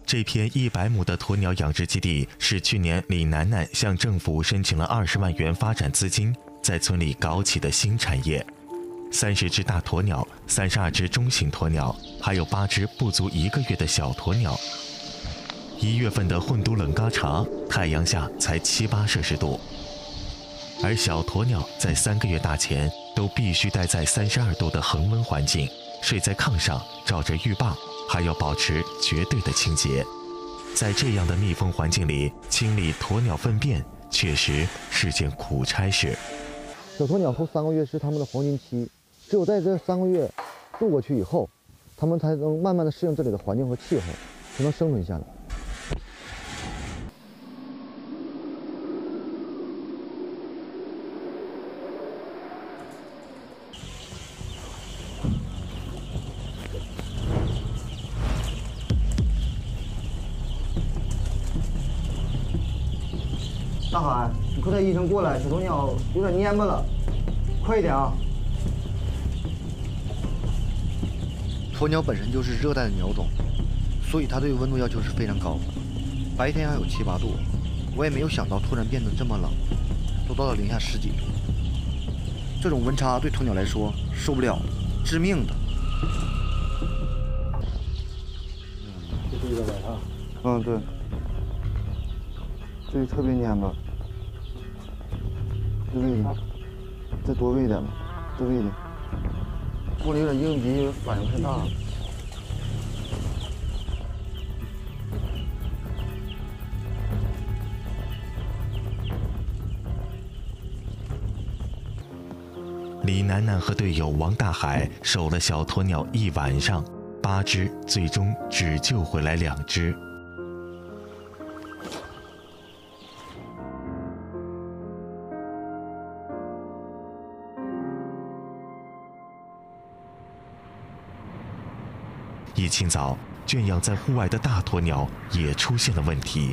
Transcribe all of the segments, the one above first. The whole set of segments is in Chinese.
这片100亩的鸵鸟养殖基地是去年李楠楠向政府申请了20万元发展资金，在村里搞起的新产业。30只大鸵鸟，32只中型鸵鸟，还有8只不足1个月的小鸵鸟。1月份的混都冷嘎茶，太阳下才7、8摄氏度，而小鸵鸟在3个月大前都必须待在32度的恒温环境，睡在炕上，照着浴霸，还要保持绝对的清洁。在这样的密封环境里，清理鸵鸟粪便确实是件苦差事。 小鸵鸟头3个月是它们的黄金期，只有在这3个月度过去以后，它们才能慢慢的适应这里的环境和气候，才能生存下来。大海，你快带医生过来，小鸵鸟有点蔫巴了，快一点啊！ 鸵鸟本身就是热带的鸟种，所以它对温度要求是非常高，白天还有7、8度。我也没有想到突然变得这么冷，都到了零下10几度。这种温差对鸵鸟来说受不了，致命的。 这是一个晚上。 嗯，对。这里特别蔫巴，再喂一点，再多喂一点吧，再喂一点。 锅里有点应急，反应太大了。 李楠楠和队友王大海守了小鸵鸟1晚上，8只最终只救回来2只。一清早，圈养在户外的大鸵鸟也出现了问题。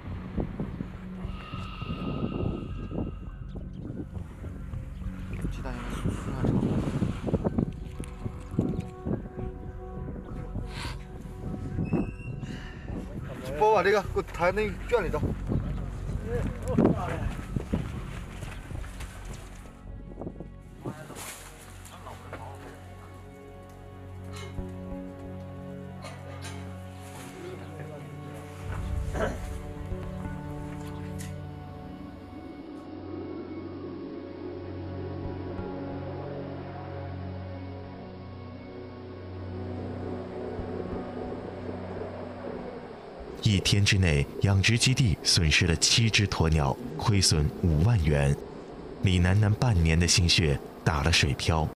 帮我把这个给我抬那圈里头。 1天之内，养殖基地损失了7只鸵鸟，亏损5万元。李楠楠半年的心血打了水漂。